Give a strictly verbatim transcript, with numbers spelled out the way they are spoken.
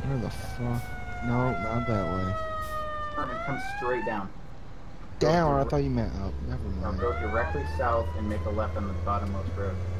Where the fuck? No, not that way. Herman, come straight down. Down? I thought you meant up. Never No, mind. go directly south and make a left on the bottommost road.